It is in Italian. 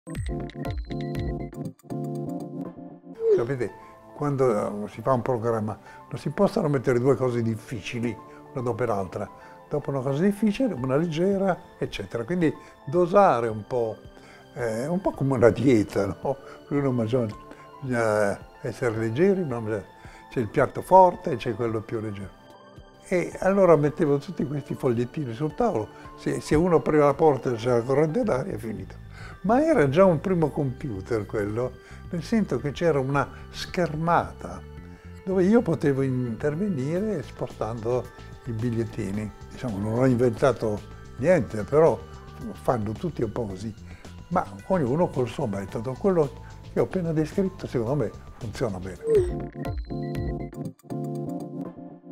Sapete, quando si fa un programma non si possono mettere due cose difficili una dopo l'altra. Dopo una cosa difficile, una leggera, eccetera. Quindi dosare un po' come una dieta, no? Uno mangia, bisogna essere leggeri, ma c'è il piatto forte e c'è quello più leggero. E allora mettevo tutti questi fogliettini sul tavolo, se uno apriva la porta e c'era la corrente d'aria è finito. Ma era già un primo computer quello, nel senso che c'era una schermata dove io potevo intervenire spostando i bigliettini. Diciamo, non ho inventato niente, però fanno tutti un po' così, ma ognuno col suo metodo. Quello che ho appena descritto secondo me funziona bene.